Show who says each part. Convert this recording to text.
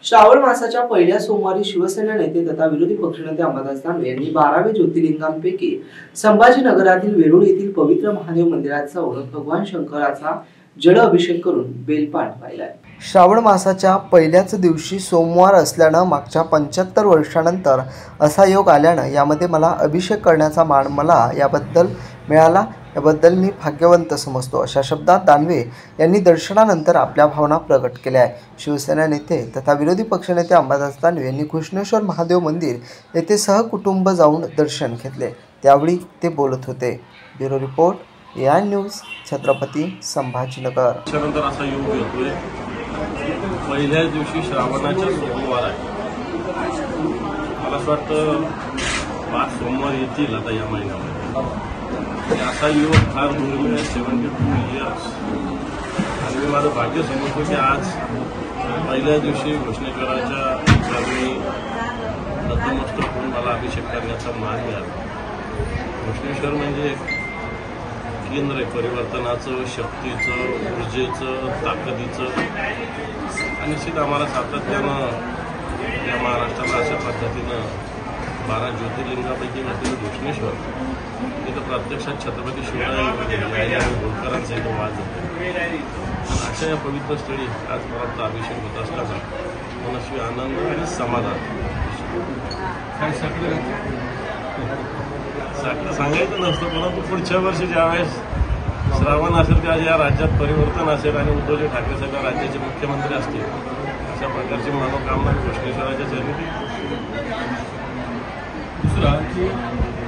Speaker 1: श्रावण मासाच्या पहिल्या सोमवारी शिवसेना नेते तथा विरोधी पक्षनेते अंबादास दानवे यांनी 12 ज्योतिर्लिंगांपैकी संभाजीनगरातील वेरूळ येथील पवित्र महादेव मंदिराचा ओढत भगवान शंकराचा जल अभिषेक करून बेलपान पाहिलाय। श्रावण मासाच्या पहिल्याच दिवशी सोमवार असल्याने मागच्या 75 वर्षांनंतर असा योग आल्याने यामध्ये मला अभिषेक करण्याचा मान मला याबद्दल मिळाला, याबद्दल मी भाग्यवंत समजतो, अशा शब्दात दानवे यांनी दर्शनानंतर आपल्या भावना प्रकट केल्या आहे। शिवसेना नेते तथा विरोधी पक्षनेते अंबादास दानवे यांनी कृष्णेश्वर महादेव मंदिर येथे सहकुटुंब जाऊन दर्शन घेतले, त्यावेळी ते बोलत होते। Bureau report AI news, Chhatrapati Sambhajinagar.
Speaker 2: त्यानंतर असा योग येतोय, पहिल्या दिवशी श्रावणाचा सोमवार आहे। मला असं वाटतं 5 सोमवार येतील आता या महिन्यामध्ये। असा योग फार दुर्मिळ आहे, 72 इयर्स। आणि मी माझं भाग्य समजतो की आज पहिल्या दिवशी घोषणेश्वराच्या चरणी नतमस्तक होऊन मला अभिषेक करण्याचा मान मिळाला। घोषणेश्वर म्हणजे केंद्र आहे परिवर्तनाचं, शक्तीचं, ऊर्जेचं, ताकदीचं। आणि निश्चित आम्हाला सातत्यानं या महाराष्ट्राला अशा पद्धतीनं 12 ज्योतिर्लिंगापैकी असलेलं घोषणेश्वर तिथं प्रत्यक्षात छत्रपती शिवाजी होळकरांचा इथं वाद होतो। अशा या पवित्र स्थळी आज परत अभिषेक होत असताना मनस्वी आनंद आणि समाधान। काय सांगायचं नसतं, परंतु पुढच्या वर्षी ज्यावेळेस श्रावण असेल त्या या राज्यात परिवर्तन असेल आणि उद्धवजी ठाकरे साहेब राज्याचे मुख्यमंत्री असतील, अशा प्रकारची मनोकामना घोषणेश्वराच्या चरणी।
Speaker 3: दुसरा की